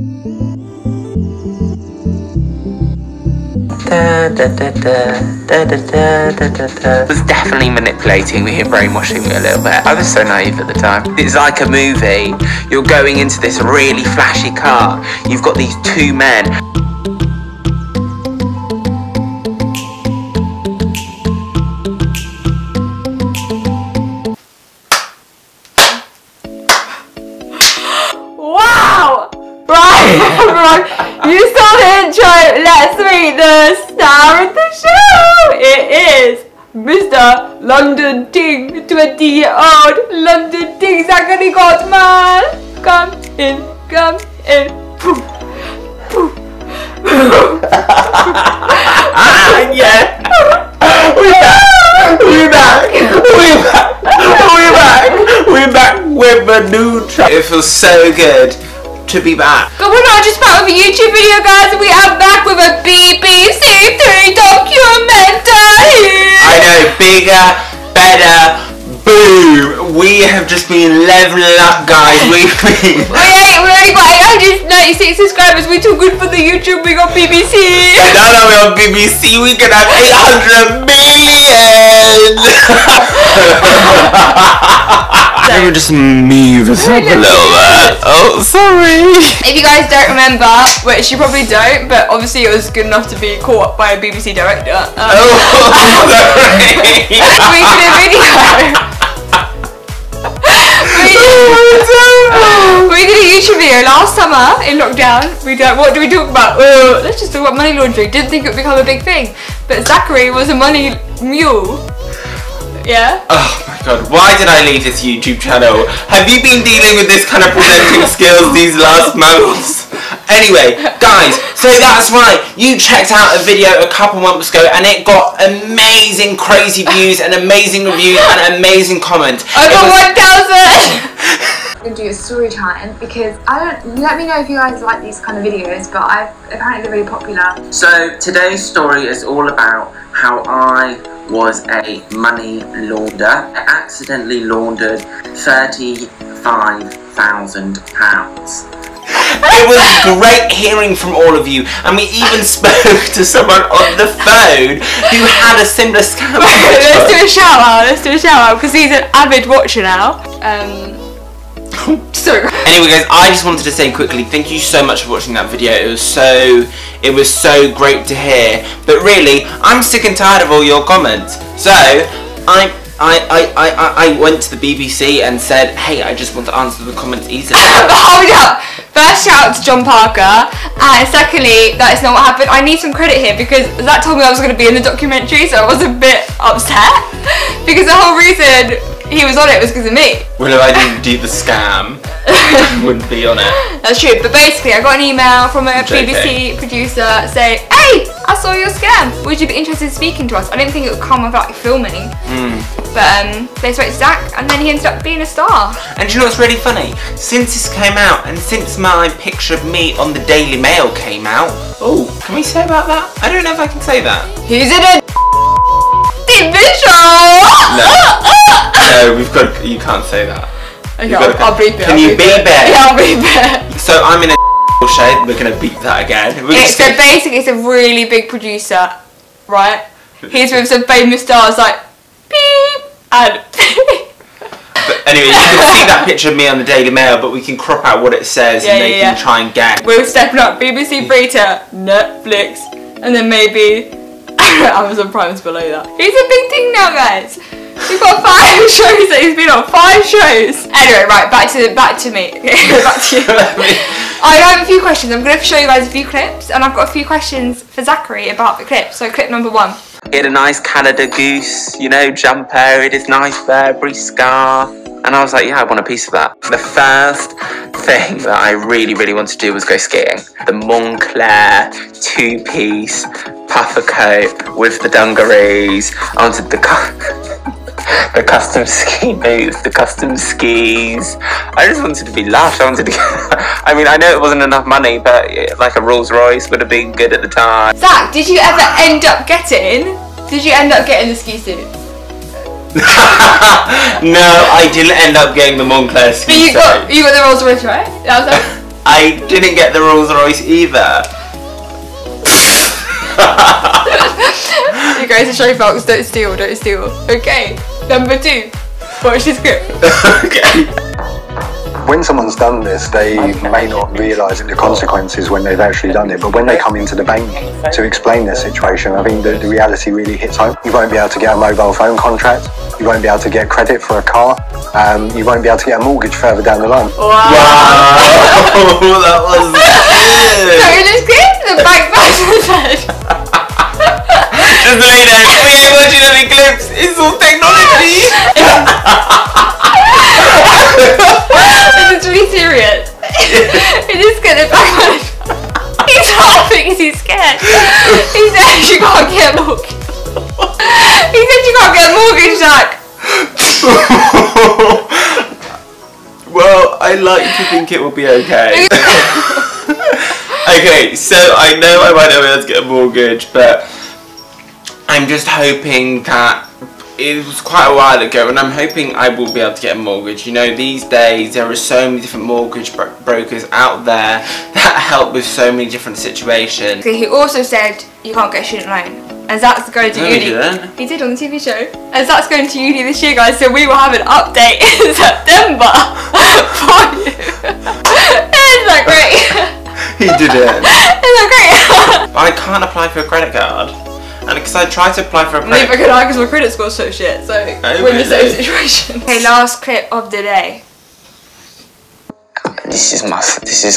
Was definitely manipulating me and brainwashing me a little bit. I was so naive at the time. It's like a movie. You're going into this really flashy car. You've got these two men. Wow! Right, you saw the intro. Let's meet the star of the show. It is Mr. London Ting, 20-year-old London Ting Zachary Gottman. Come in, come in. Yeah. We're back with a new track. It feels so good to be back. But we're not just part of a YouTube video, guys. We are back with a BBC 3 documentary. I know, bigger, better, boom. We have just been leveling up, guys. We already got 896 subscribers. We're too good for the YouTube. We got BBC. And now that we're on BBC, we can have 800 million. Let me just move us up a little bit. Oh, sorry. If you guys don't remember, which you probably don't, but obviously it was good enough to be caught by a BBC director. We did a video. We did a YouTube video last summer in lockdown. What do we talk about? Let's just talk about money laundering. Didn't think it would become a big thing, but Zachary was a money mule. Yeah. Oh my god, why did I leave this YouTube channel? Have you been dealing with this kind of presenting skills these last months? Anyway, guys, so that's right. You checked out a video a couple months ago and it got amazing, crazy views and amazing reviews and amazing comments. Over 1,000! I'm going to do a story time because let me know if you guys like these kind of videos, but apparently they're really popular. So today's story is all about how I was a money launderer. I accidentally laundered £35,000. It was great hearing from all of you, and we even spoke to someone on the phone who had a similar scam. Let's do a shout out because he's an avid watcher now. Sorry. Anyway guys, I just wanted to say quickly, thank you so much for watching that video. It was so great to hear. But really, I'm sick and tired of all your comments. So I went to the BBC and said, hey, I just want to answer the comments easily. Hold up! First shout out to John Parker, and secondly, that is not what happened. I need some credit here because Zach told me I was going to be in the documentary, so I was a bit upset because the whole reason he was on it was because of me. Well, if I didn't do the scam, I wouldn't be on it. That's true, but basically I got an email from a BBC producer saying, hey, I saw your scam, would you be interested in speaking to us? I didn't think it would come without filming. But they spoke to Zach and then he ended up being a star. And do you know what's really funny? Since this came out and since my picture of me on the Daily Mail came out, oh, can we say about that? I don't know if I can say that. He's in a visual! No, you can't say that. Okay, I'll bleep it. Can you beep it? Yeah, I'll beep it. So I'm in a shade, we're going to beep that again. So basically it's a really big producer, right? He's with some famous stars like beep and beep. But anyway, you can see that picture of me on the Daily Mail, but we can crop out what it says and they can try and guess. We're stepping up BBC Free to Netflix and then maybe Amazon Prime's below that. He's a big thing now, guys. He's got 5 shows that he's been on. 5 shows. Anyway, right, back to me. Back to you. I have a few questions. I'm going to show you guys a few clips, and I've got a few questions for Zachary about the clip. So clip number 1. He had a nice Canada Goose, you know, jumper, he had his nice Burberry scarf. And I was like, yeah, I want a piece of that. The first thing that I really, really wanted to do was go skiing. The Montclair 2-piece puffer coat with the dungarees. I wanted the custom ski boots, the custom skis. I just wanted to be lush. I wanted to I mean, I know it wasn't enough money, but like a Rolls Royce would have been good at the time. Zach, did you ever end up getting the ski suit? No, I didn't end up getting the Montclair ski suit. But you got the Rolls Royce, right? That was I I didn't get the Rolls Royce either. You guys to show folks, don't steal, don't steal. Okay, number 2. Watch this clip. Okay. When someone's done this, they may not realise the consequences when they've actually done it, but when they come into the bank to explain their situation, I think the reality really hits home. You won't be able to get a mobile phone contract, you won't be able to get credit for a car, you won't be able to get a mortgage further down the line. Wow! That was good! So you just get to the bank manager said. Just lay there, we ain't watching any clips, it's all technology! This is really serious. He just get the bank manager. He's laughing because he's scared. He said you can't get a mortgage. He said you can't get a mortgage, Zach. Well, I like to think it will be okay. Okay, so I know I might not be able to get a mortgage, but I'm just hoping that it was quite a while ago, and I'm hoping I will be able to get a mortgage. You know, these days there are so many different mortgage brokers out there that help with so many different situations. He also said you can't get a student loan. And Zach's going to uni. He didn't. He did on the TV show. And Zach's going to uni this year, guys, so we will have an update in September for you. Isn't that great? He didn't. Isn't that great? I can't apply for a credit card. And because I tried to apply for a credit Neither could I because my credit score's so shit, so we're in the same situation. Okay, last clip of the day. This is my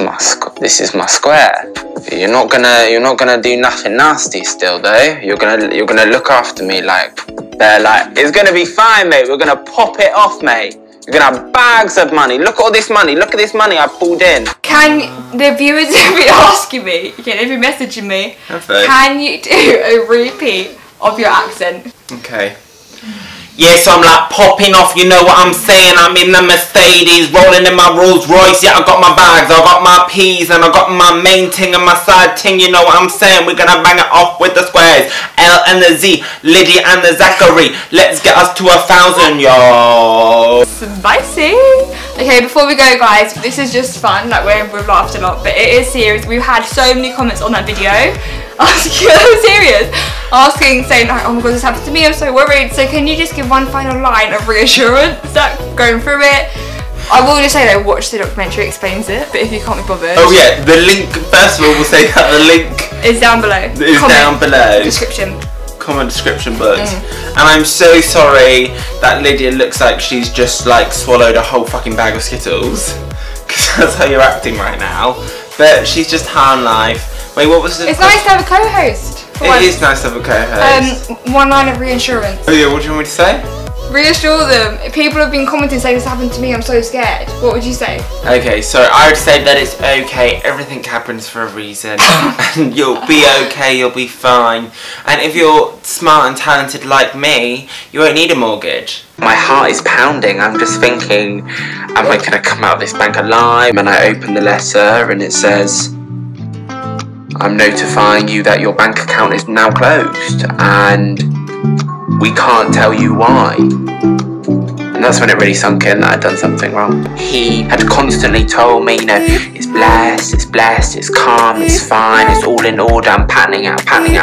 square. You're not gonna do nothing nasty still though. You're gonna look after me like they're like, it's gonna be fine, mate. We're gonna pop it off, mate. You're gonna have bags of money. Look at all this money. Look at this money I pulled in. Can the viewers be asking me, okay, if you're messaging me, can you do a repeat of your accent? Okay. Yeah, so I'm like popping off, you know what I'm saying? I'm in the Mercedes, rolling in my Rolls Royce. Yeah, I got my bags, I got my P's, and I got my main ting and my side ting, you know what I'm saying? We're gonna bang it off with the squares. L and the Z, Liddy and the Zachary. Let's get us to 1,000, yo. Spicy. Okay, before we go, guys, this is just fun, like we've laughed a lot, but it is serious. We've had so many comments on that video. Asking, I'm serious, asking, saying like, oh my god, this happened to me, I'm so worried. So can you just give one final line of reassurance, Zach, going through it? I will just say though, watch the documentary, explains it, but if you can't be bothered. Oh yeah, the link, first of all, we'll say that the link is down below. Down below. Description. Comment description box. And I'm so sorry that Lydia looks like she's just like swallowed a whole fucking bag of Skittles. Because that's how you're acting right now. But she's just high on life. Wait, what was it? It's nice to have a co-host. It is nice to have a co-host. One line of reassurance. Oh yeah, what do you want me to say? Reassure them. People have been commenting saying this happened to me, I'm so scared. What would you say? Okay, so I would say that it's okay. Everything happens for a reason. And you'll be okay, you'll be fine. And if you're smart and talented like me, you won't need a mortgage. My heart is pounding. I'm just thinking, am I going to come out of this bank alive? And I open the letter and it says, I'm notifying you that your bank account is now closed and we can't tell you why. And that's when it really sunk in that I'd done something wrong. He had constantly told me, you know, it's blessed, it's calm, it's fine, it's all in order, I'm panning it.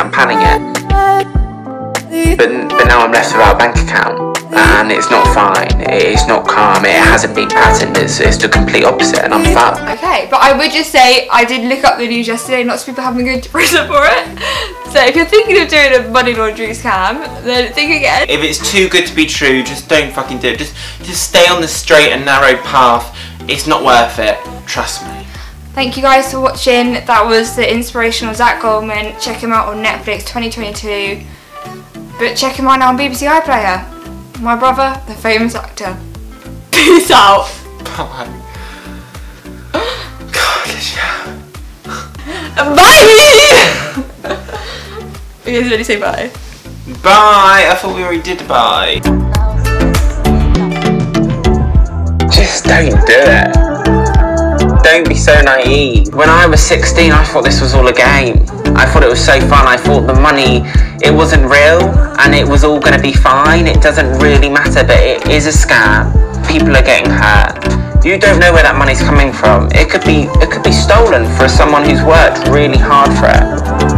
But now I'm left without a bank account. And it's not fine, it's not calm, it hasn't been patterned, it's the complete opposite and I'm fucked. Okay, but I would just say, I did look up the news yesterday, lots of people having been going to prison for it. So if you're thinking of doing a money laundering scam, then think again. If it's too good to be true, just don't fucking do it. Just stay on the straight and narrow path. It's not worth it, trust me. Thank you guys for watching. That was the inspirational Zach Goldman. Check him out on Netflix 2022. But check him out now on BBC iPlayer. My brother, the famous actor. Peace out. Bye. God, yeah. Bye! You guys ready to say bye? Bye! I thought we already did bye. Just don't do it. Don't be so naive. When I was 16, I thought this was all a game. I thought it was so fun. I thought the money, it wasn't real and it was all going to be fine. It doesn't really matter, but it is a scam. People are getting hurt. You don't know where that money's coming from. It could be stolen. stolen for someone who's worked really hard for it.